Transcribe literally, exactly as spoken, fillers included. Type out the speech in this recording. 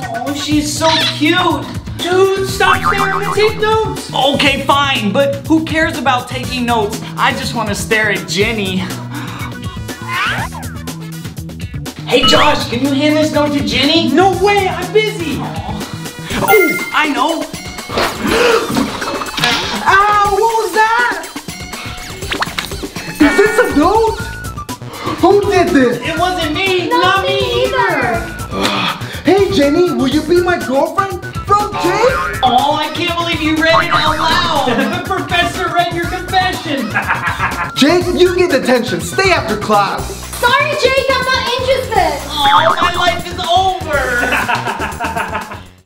Oh, she's so cute. Dude, stop staring and take notes. Okay, fine, but who cares about taking notes? I just want to stare at Jenny. Hey, Josh, can you hand this note to Jenny? No way, I'm busy. Oh, I know. Ow, what was that? Is this a note? Who did this? It wasn't me. Not, Not me me either. Hey Jenny, will you be my girlfriend? From Jake? Oh, I can't believe you read it out loud. The professor read your confession. Jake, you get detention. Stay after class. Sorry, Jake, I'm not interested. Oh, my life is over.